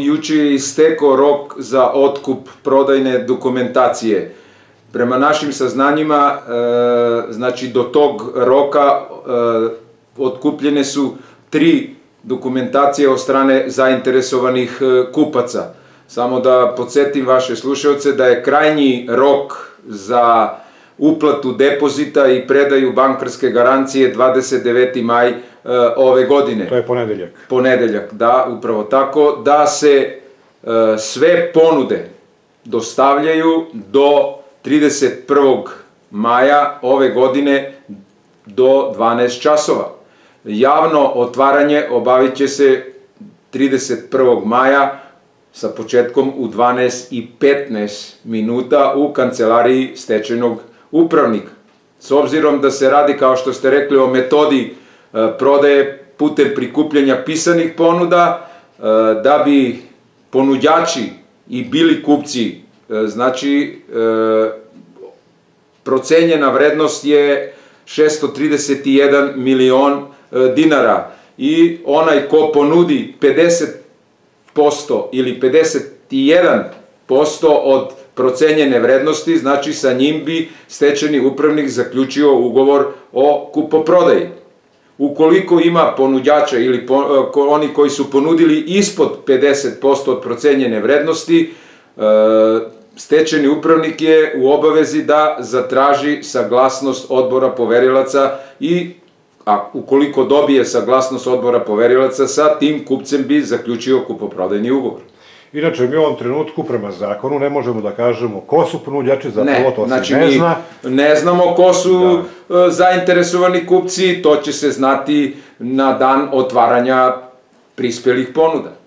Juče je istekao rok za otkup prodajne dokumentacije. Prema našim saznanjima, znači do tog roka otkupljene su 3 dokumentacije od strane zainteresovanih kupaca. Samo da podsjetim vaše slušalce da je krajnji rok za uplatu depozita i predaju bankarske garancije 29. maj ove godine. To je ponedeljak. Ponedeljak, da, upravo tako, da se sve ponude dostavljaju do 31. maja ove godine do 12 časova. Javno otvaranje obavit će se 31. maja sa početkom u 12:15 minuta u kancelariji stečajnog upravnika. S obzirom da se radi, kao što ste rekli, o metodi prodaje putem prikupljanja pisanih ponuda, da bi ponuđači i bili kupci, znači procenjena vrednost je 631 milion dinara i onaj ko ponudi 50% ili 51% od procenjene vrednosti, znači sa njim bi stečajni upravnik zaključio ugovor o kupoprodaji. Ukoliko ima ponuđača ili oni koji su ponudili ispod 50% od procenjene vrednosti, stečajni upravnik je u obavezi da zatraži saglasnost odbora poverilaca i ukoliko dobije saglasnost odbora poverilaca, sa tim kupcem bi zaključio kupoprodajni ugovor. Inače, mi u ovom trenutku, prema zakonu, ne možemo da kažemo ko su ponuđači, zapravo to se ne zna. Ne znamo ko su zainteresovani kupci, to će se znati na dan otvaranja prispelih ponuda.